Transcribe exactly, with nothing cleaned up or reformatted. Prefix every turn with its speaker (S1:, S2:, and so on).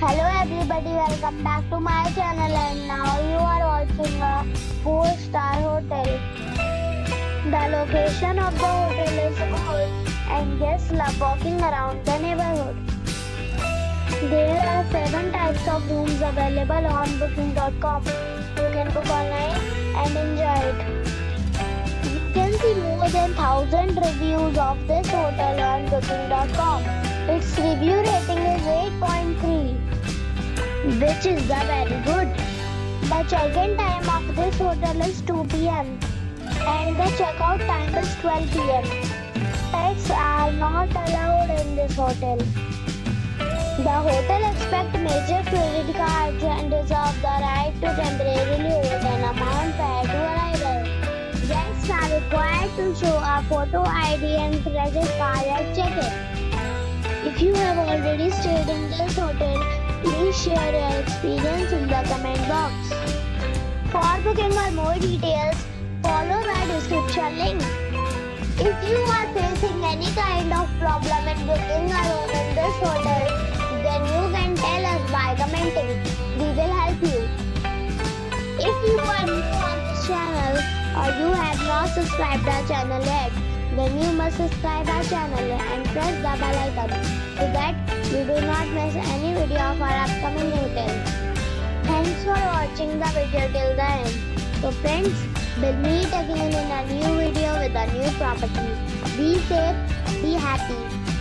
S1: Hello everybody, welcome back to my channel and now you are watching a four star hotel. The location of the hotel is good and guests love walking around the neighborhood. There are seven types of rooms available on booking dot com. You can book online and enjoy it. You can see more than one thousand reviews of this hotel on booking dot com. Its review rating is eight point three. Which is the very good. The check-in time of this hotel is two p m and the check-out time is twelve p m Pets are not allowed in this hotel. The hotel accepts major credit cards and reserves the right to temporarily hold an amount prior to arrival. Guests are required to show a photo I D and credit card at check-in. If you have already stayed in this hotel, please share your experience in the comment box. For booking or more details, follow the description link. If you are facing any kind of problem in booking a room in this hotel, then you can tell us by commenting. We will help you. If you are new on this channel or you have not subscribed our channel yet, then you must subscribe our channel and press the bell icon so that you do not miss any video of our upcoming hotel. Thanks for watching the video till the end. So friends, we'll meet again in a new video with a new property. Be safe, be happy.